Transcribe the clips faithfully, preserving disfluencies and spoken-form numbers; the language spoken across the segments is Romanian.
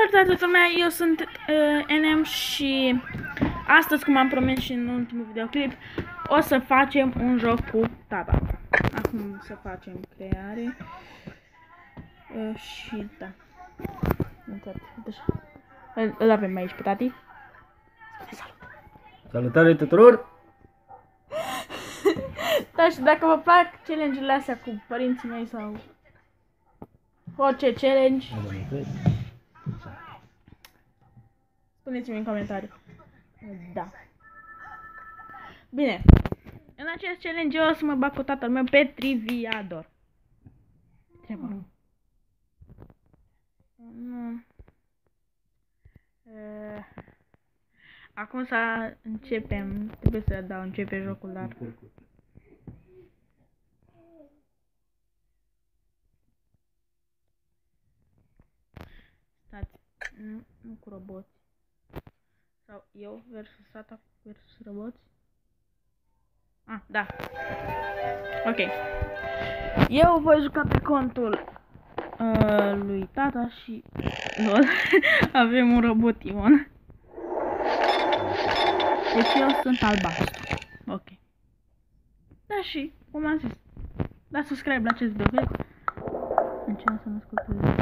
Salutare toată lumea, eu sunt uh, N M și astăzi, cum am promis și în ultimul videoclip, o să facem un joc cu tata. Acum să facem creare uh, și da. Îl, îl avem aici pe tati. Salut! Salutare tuturor! Da, și dacă vă plac challenge-urile astea cu părinții mei sau orice challenge, spuneți-mi în comentarii. Da. Bine. În acest challenge eu o să mă bag cu tatăl meu pe Triviador. Treaba. Nu. Uh, acum să începem. Trebuie să dau începe jocul, dar... Stați. Nu, nu cu roboți. Sau eu versus tata versus roboți. Ah, da. Ok. Eu voi juca pe contul uh, lui tata și... Lol. Avem un robot Ion. Deci eu sunt albastru. Ok. Da, și, cum am zis, dați subscribe la acest video. Încerc să mă ascultez.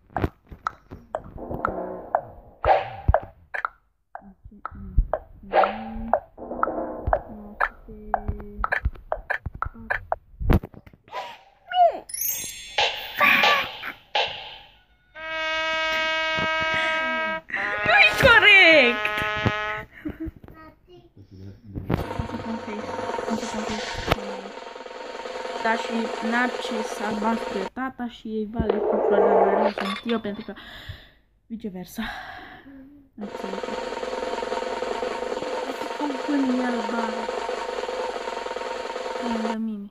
Da, și Narcis albastru e tata și ei vale cu flori sunt eu, pentru că viceversa. Absolut. Cum pune el bani lângă mine.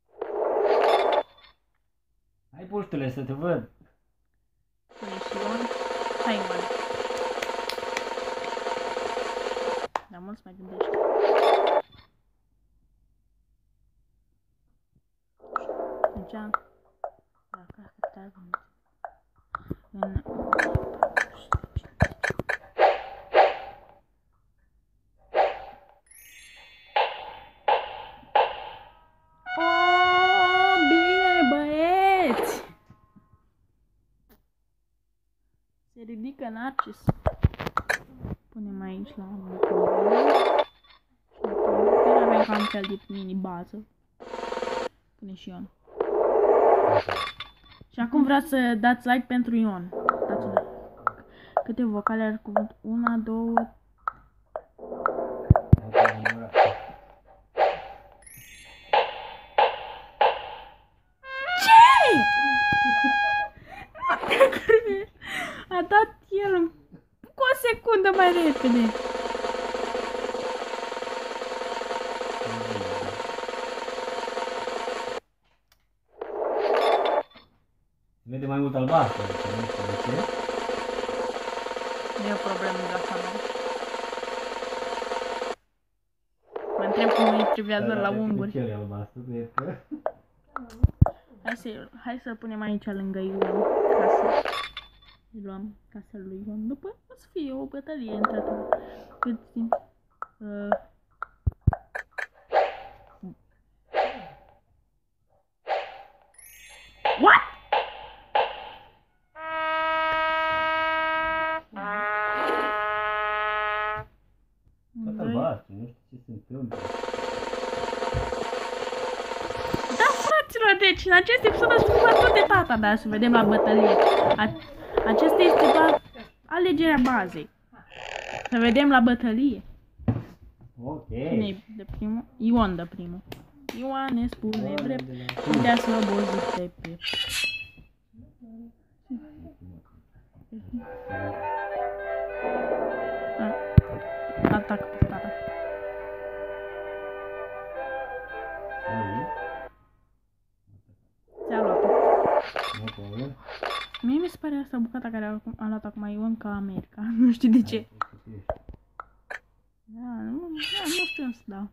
Hai puștule să te văd. Pune și Ion. Hai, Ion. Dar mult mai gândește. Mergeam la capital în... Oh, bine, băieți! Se ridică Narcis. Punem aici la bucură. Și avem cam fel de mini bază. Pune și Ion. Și acum vreau să dați like pentru Ion. Dați like. Câte vocale are cuvânt? Una, două... Ce? A dat el cu o secundă mai repede. Vede mai mult albastru, nu știu de ce. Nu e o problemă de asta mea. Mă întreb cum e Triviador la unguri. Ce e albastru, cred că... Hai să, hai să punem aici lângă Ion, ca să îi luăm casa lui Ion. După o să fie o bătălie între atât. Cât timp... Uh, What? Tot albastru, nu știu ce se întâmplă. Da, fraților, deci în acest episod aș fi tot de tata, dar să vedem la bătălie. A Acesta este doar alegerea bazei. Să vedem la bătălie. Ok. Cine de primul? Ion de primul. Ioane spune drept. Putea să obozi de pe. Atac pe tata. Ți-a luat-o. Mie mi se pare asta bucata care a, a luat acum Ion ca America. Nu știu de ce. Da, nu, da, nu știu să dau.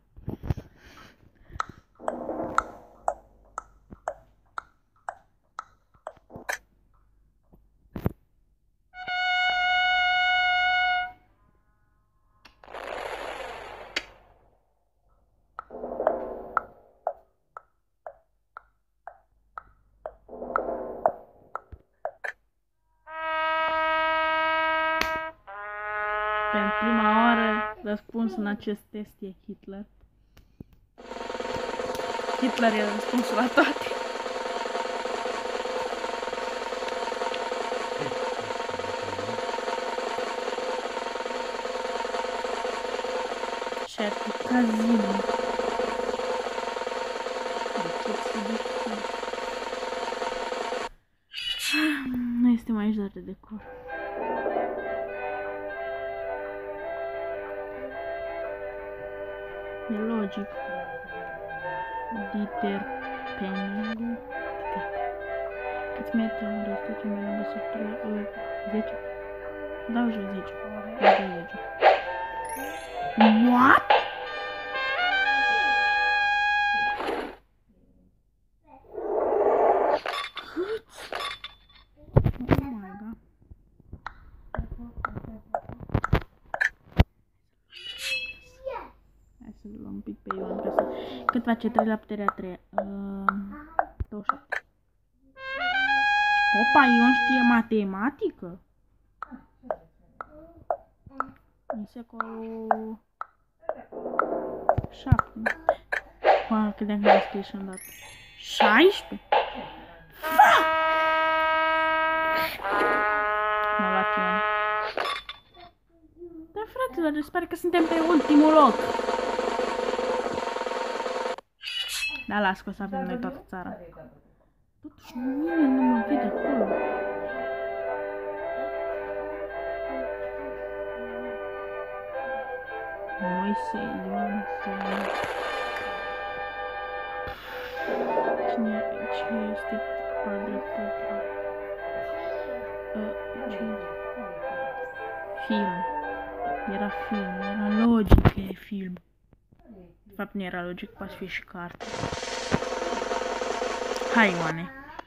Pentru prima oară, răspunsul în acest test e Hitler. Hitler e răspunsul la toate. Certo casino. Noi suntem aici doar de decor. E logic. Dieter Penning. Câți metri au restul ce mai lângă structura? zece? Dau jos zece. Dau jos zece. What? Cât? Oh my god. Hai să luăm un pic pe Ioan ca să... Cât face trei la puterea a treia? Uh, douăzeci și șapte. Opa, Ion știe matematică? În secolul șapte. Wow, credeam că mi-a scris și-am dat. șaisprezece? Fuck! M-a luat Ion. Dar fraților, se pare că suntem pe ultimul loc. Da, las că o să avem noi toată țara. Totuși nimeni nu mă vede acolo. Moise, Ioan, Ioan. Cine, cine este Padre Pătru? Uh, ce? Film. Era film, era logic că e film. De fapt nu era logic, poate fi și carte. Hai, Ioane.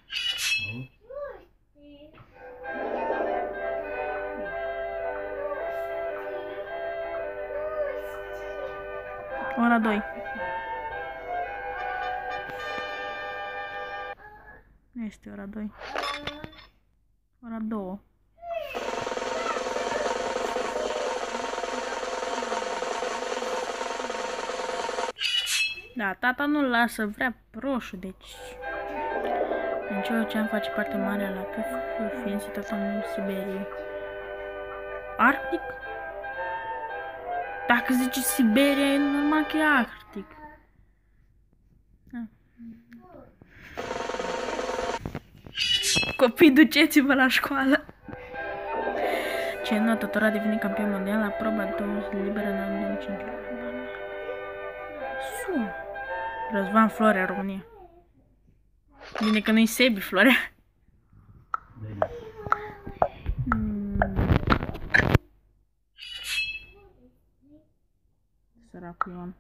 Ora doi. Nu este ora doi. Ora doi. Da, tata nu-l lasă, vrea roșu, deci... În ceea ce am face parte mare la P F, fiind situată în Siberie. Arctic? Dacă zice Siberia, e normal că e Arctic. Da. Copii, duceți-vă la școală! Ce notă Tora a devenit campion mondial la proba douăzeci liberă în anul două mii cinci. Sună. Răzvan Florea, România. Bine că nu-i Sebi Florea. Mm. Săracul Ion.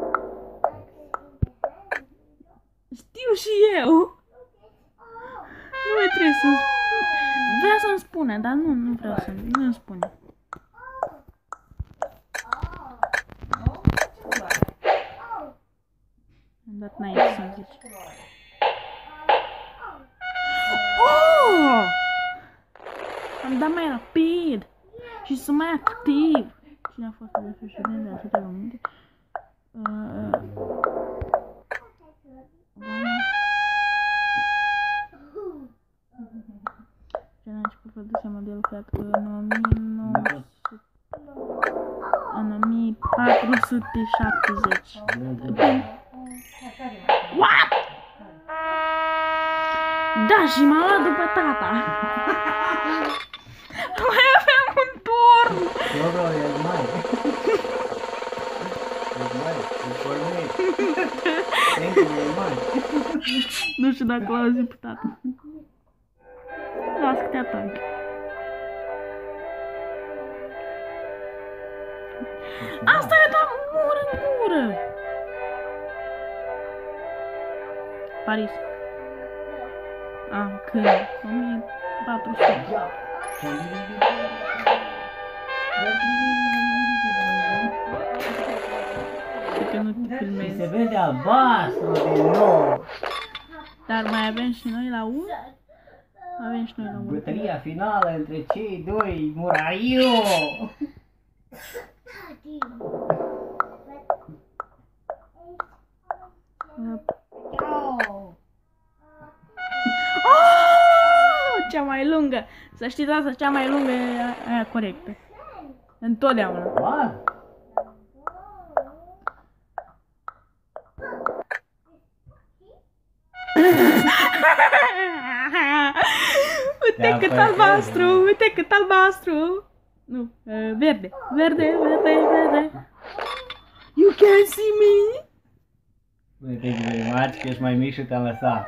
Știu și eu. Nu mai trebuie să-mi spune. Vrea să-mi spune, dar nu, nu vreau să-mi nu spune. Am dat înainte să-mi zici. Oh! Am dat mai rapid și sunt mai activ. Cine a fost de susținere de atâtea momente? Uh, Cine a început produse modelul Fiat în o mie patru sute șaptezeci. What? Da, și m-a luat după tata. Mai aveam un turn. Eu vreau, e mai. E mai, e pornit. E mai. Nu știu dacă l-a auzit pe tata. Las că te atanc. Asta e dat mură în gură. Paris. Ah, când? o mie patru sute. Că nu te filmezi. Se vede albastru din nou. Dar mai avem și noi la U? Avem și noi la U. Bătălia finală între cei doi, Muraiu! lungă. Să știți asta, cea mai lungă e aia corectă. Întotdeauna. What? Uite cât albastru, uite cât albastru. Nu, uh, verde, verde, verde, verde. You can see me? Bine, thank you very much, că ești mai mic și te-am lăsat.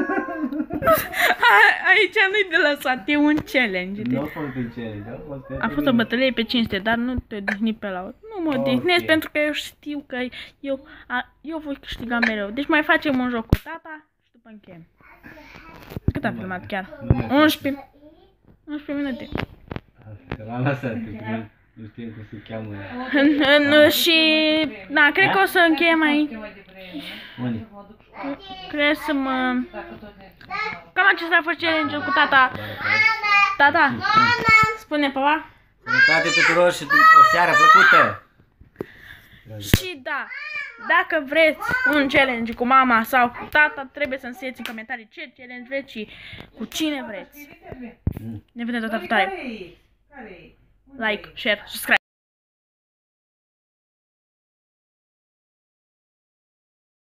Aici nu-i de lăsat, e un challenge. Nu a fost un challenge, a fost... A fost o bătălie pe cinste, dar nu te odihni pe la... Nu mă odihnesc pentru că eu știu că eu, a, eu voi câștiga mereu. Deci mai facem un joc cu tata și după încheiem. Cât a filmat chiar? unsprezece. unsprezece minute. L-am lăsat, nu știu cum se cheamă. Și... Da, cred că o să încheiem aici. Unde? Cred să mă... Cam acesta a fost challenge-ul cu tata. Tata, spune papa. Sănătate tuturor și o seară plăcută! Și da, dacă vreți un challenge cu mama sau cu tata, trebuie să-mi scrieți în comentarii ce challenge vreți și cu cine vreți. Ne vedem data viitoare. Like, share, subscribe.